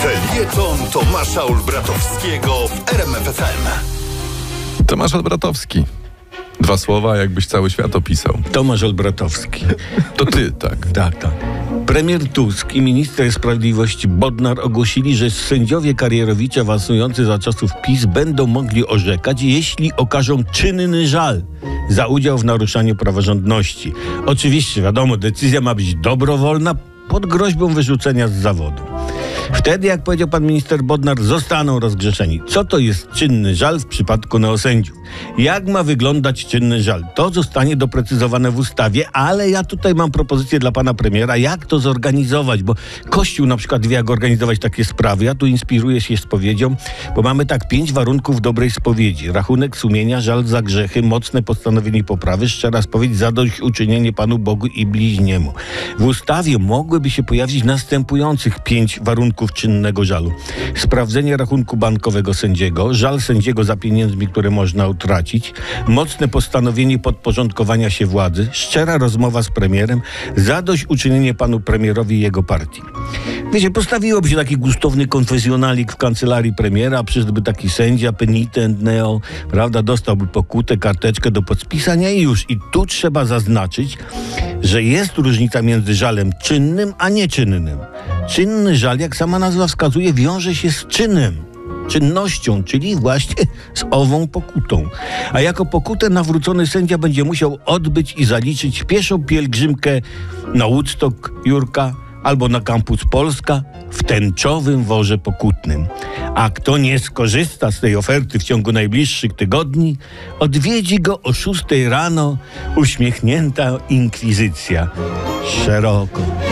Felieton Tomasza Olbratowskiego w RMF FM. Tomasz Olbratowski. 2 słowa, jakbyś cały świat opisał. Tomasz Olbratowski. To ty, tak. Tak. Premier Tusk i minister sprawiedliwości Bodnar ogłosili, że sędziowie karierowicze awansujący za czasów PiS będą mogli orzekać, jeśli okażą czynny żal za udział w naruszaniu praworządności. Oczywiście, wiadomo, decyzja ma być dobrowolna pod groźbą wyrzucenia z zawodu. Wtedy, jak powiedział pan minister Bodnar, zostaną rozgrzeszeni. Co to jest czynny żal w przypadku neosędziów? Jak ma wyglądać czynny żal? To zostanie doprecyzowane w ustawie, ale ja tutaj mam propozycję dla pana premiera, jak to zorganizować, bo Kościół na przykład wie, jak organizować takie sprawy. Ja tu inspiruję się spowiedzią, bo mamy 5 warunków dobrej spowiedzi. Rachunek sumienia, żal za grzechy, mocne postanowienie poprawy, szczera spowiedź, zadośćuczynienie Panu Bogu i bliźniemu. W ustawie mogłyby się pojawić następujących 5 warunków czynnego żalu. Sprawdzenie rachunku bankowego sędziego, żal sędziego za pieniędzmi, które można utracić, mocne postanowienie podporządkowania się władzy, szczera rozmowa z premierem, zadośćuczynienie panu premierowi i jego partii. Wiecie, postawiłoby się taki gustowny konfesjonalik w kancelarii premiera, przyszedłby taki sędzia, penitent, neo, prawda, dostałby pokutę, karteczkę do podpisania i już. I tu trzeba zaznaczyć, że jest różnica między żalem czynnym a nieczynnym. Czynny żal, jak sama nazwa wskazuje, wiąże się z czynem, czynnością, czyli właśnie z ową pokutą. A jako pokutę nawrócony sędzia będzie musiał odbyć i zaliczyć pieszą pielgrzymkę na Woodstock Jurka albo na Campus Polska w tęczowym worze pokutnym. A kto nie skorzysta z tej oferty w ciągu najbliższych tygodni, odwiedzi go o 6 rano uśmiechnięta inkwizycja. Szeroko.